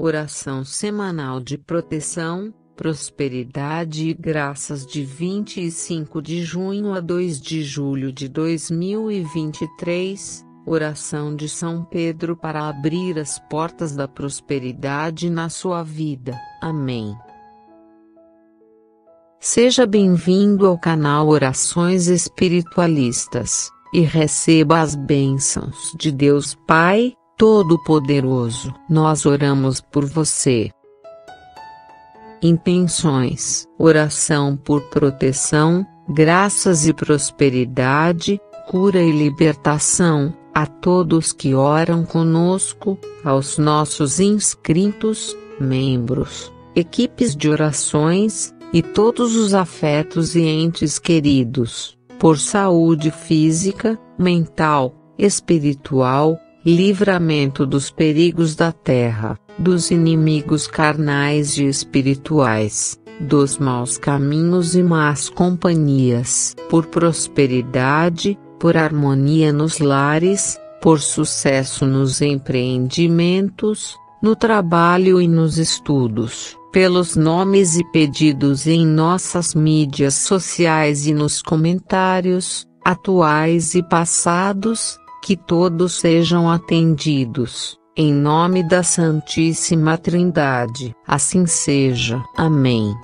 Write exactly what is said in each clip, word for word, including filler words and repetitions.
Oração semanal de proteção, prosperidade e graças de vinte e cinco de junho a dois de julho de dois mil e vinte e três, oração de São Pedro para abrir as portas da prosperidade na sua vida. Amém. Seja bem-vindo ao canal Orações Espiritualistas, e receba as bênçãos de Deus Pai Todo-Poderoso. Nós oramos por você. Intenções: oração por proteção, graças e prosperidade, cura e libertação, a todos que oram conosco, aos nossos inscritos, membros, equipes de orações, e todos os afetos e entes queridos, por saúde física, mental, espiritual, livramento dos perigos da terra, dos inimigos carnais e espirituais, dos maus caminhos e más companhias, por prosperidade, por harmonia nos lares, por sucesso nos empreendimentos, no trabalho e nos estudos, pelos nomes e pedidos em nossas mídias sociais e nos comentários, atuais e passados, que todos sejam atendidos, em nome da Santíssima Trindade. Assim seja. Amém.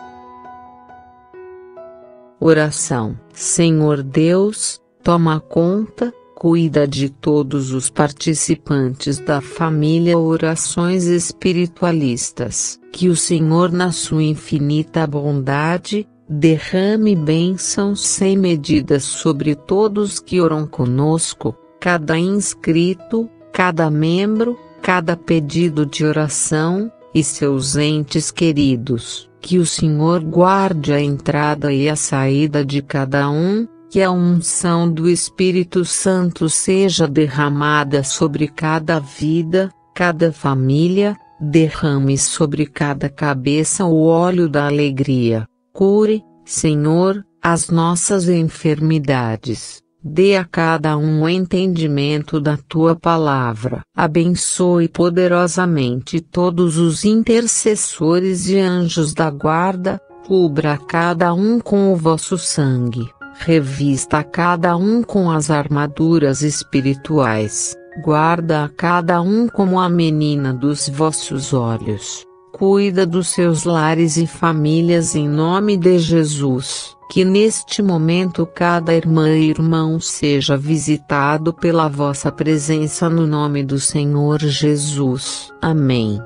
Oração: Senhor Deus, toma conta, cuida de todos os participantes da família Orações Espiritualistas, que o Senhor, na sua infinita bondade, derrame bênçãos sem medidas sobre todos que oram conosco, cada inscrito, cada membro, cada pedido de oração, e seus entes queridos, que o Senhor guarde a entrada e a saída de cada um, que a unção do Espírito Santo seja derramada sobre cada vida, cada família, derrame sobre cada cabeça o óleo da alegria, cure, Senhor, as nossas enfermidades, dê a cada um o entendimento da Tua palavra, abençoe poderosamente todos os intercessores e anjos da guarda, cubra cada um com o vosso sangue. Revista a cada um com as armaduras espirituais, guarda a cada um como a menina dos vossos olhos, cuida dos seus lares e famílias em nome de Jesus, que neste momento cada irmã e irmão seja visitado pela vossa presença no nome do Senhor Jesus. Amém.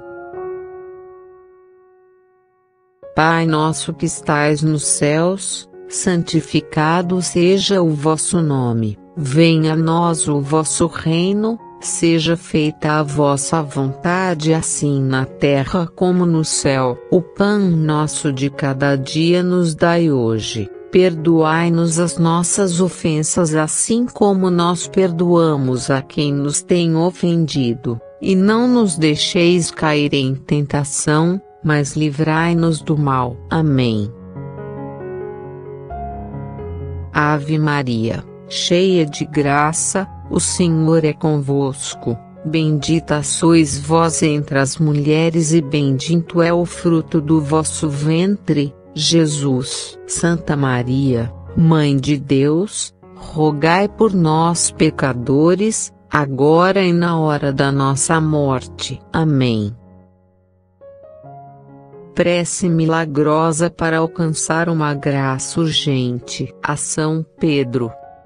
Pai nosso que estais nos céus, santificado seja o vosso nome, venha a nós o vosso reino, seja feita a vossa vontade assim na terra como no céu. O pão nosso de cada dia nos dai hoje, perdoai-nos as nossas ofensas assim como nós perdoamos a quem nos tem ofendido, e não nos deixeis cair em tentação, mas livrai-nos do mal. Amém. Ave Maria, cheia de graça, o Senhor é convosco, bendita sois vós entre as mulheres e bendito é o fruto do vosso ventre, Jesus. Santa Maria, Mãe de Deus, rogai por nós pecadores, agora e na hora da nossa morte. Amém. Prece milagrosa para alcançar uma graça urgente. A São Pedro.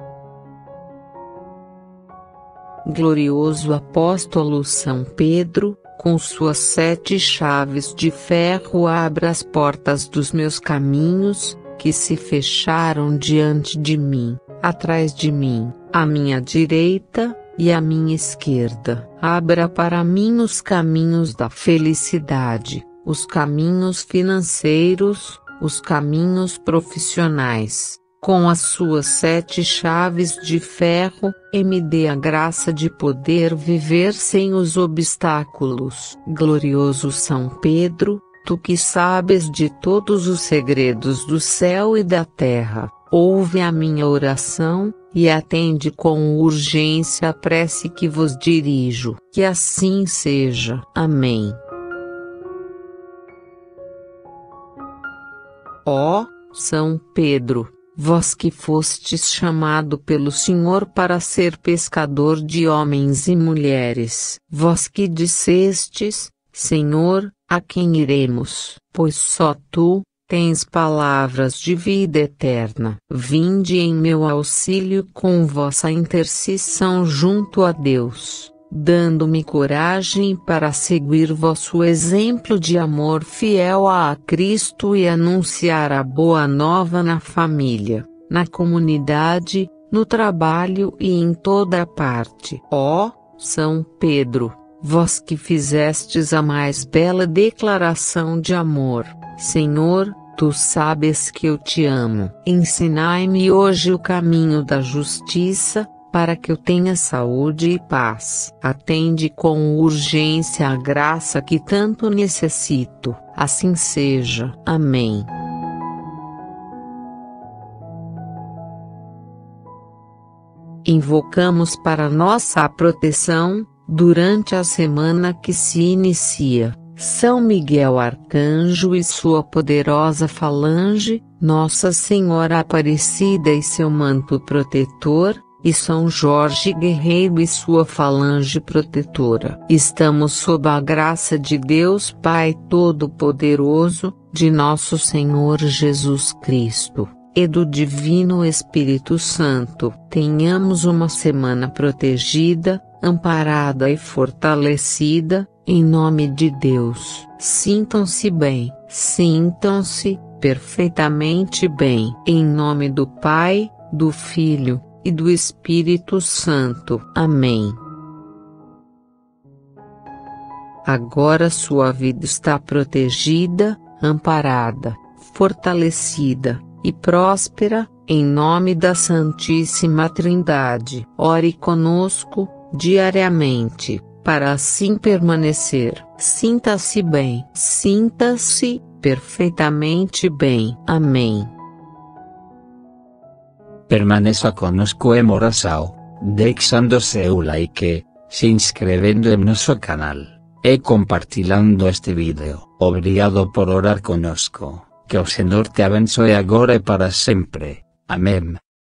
Glorioso apóstolo São Pedro, com suas sete chaves de ferro abra as portas dos meus caminhos, que se fecharam diante de mim, atrás de mim, à minha direita, e à minha esquerda. Abra para mim os caminhos da felicidade, os caminhos financeiros, os caminhos profissionais, com as suas sete chaves de ferro, e me dê a graça de poder viver sem os obstáculos. Glorioso São Pedro, tu que sabes de todos os segredos do céu e da terra, ouve a minha oração, e atende com urgência a prece que vos dirijo. Que assim seja. Amém. Ó São Pedro, vós que fostes chamado pelo Senhor para ser pescador de homens e mulheres, vós que dissestes: Senhor, a quem iremos? Pois só tu tens palavras de vida eterna. Vinde em meu auxílio com vossa intercessão junto a Deus, dando-me coragem para seguir vosso exemplo de amor fiel a Cristo e anunciar a boa nova na família, na comunidade, no trabalho e em toda parte. Ó São Pedro, vós que fizestes a mais bela declaração de amor, Senhor, tu sabes que eu te amo. Ensinai-me hoje o caminho da justiça, para que eu tenha saúde e paz. Atende com urgência a graça que tanto necessito. Assim seja. Amém. Invocamos para nossa proteção, durante a semana que se inicia, São Miguel Arcanjo e sua poderosa falange, Nossa Senhora Aparecida e seu manto protetor, e São Jorge Guerreiro e sua falange protetora. Estamos sob a graça de Deus Pai Todo-Poderoso, de nosso Senhor Jesus Cristo, e do Divino Espírito Santo. Tenhamos uma semana protegida, amparada e fortalecida, em nome de Deus. Sintam-se bem, sintam-se perfeitamente bem. Em nome do Pai, do Filho e do Espírito Santo. Amém. Agora sua vida está protegida, amparada, fortalecida e próspera, em nome da Santíssima Trindade. Ore conosco, diariamente, para assim permanecer. Sinta-se bem, sinta-se perfeitamente bem. Amém. Permaneça conosco em oração, deixando seu like, se inscrevendo em nosso canal, e compartilhando este vídeo. Obrigado por orar conosco. Que o Senhor te abençoe agora e para sempre. Amém.